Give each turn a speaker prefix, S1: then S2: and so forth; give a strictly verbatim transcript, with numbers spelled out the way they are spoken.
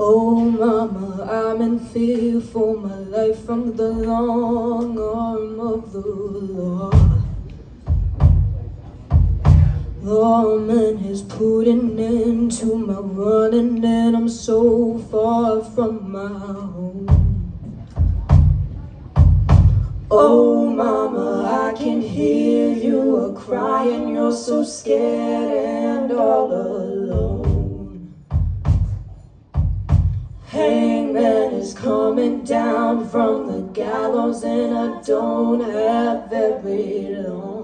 S1: Oh mama, I'm in fear for my life from the long arm of the law. Lawman is putting into my running, and I'm so far from my home. Oh mama, I can hear you a crying, you're so scared and all alone. Hangman is coming down from the gallows, and I don't have very long.